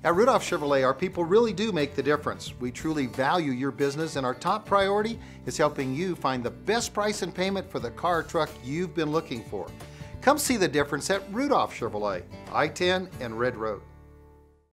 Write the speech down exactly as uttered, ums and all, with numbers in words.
At Rudolph Chevrolet, our people really do make the difference. We truly value your business, and our top priority is helping you find the best price and payment for the car or truck you've been looking for. Come see the difference at Rudolph Chevrolet, I ten and Red Road.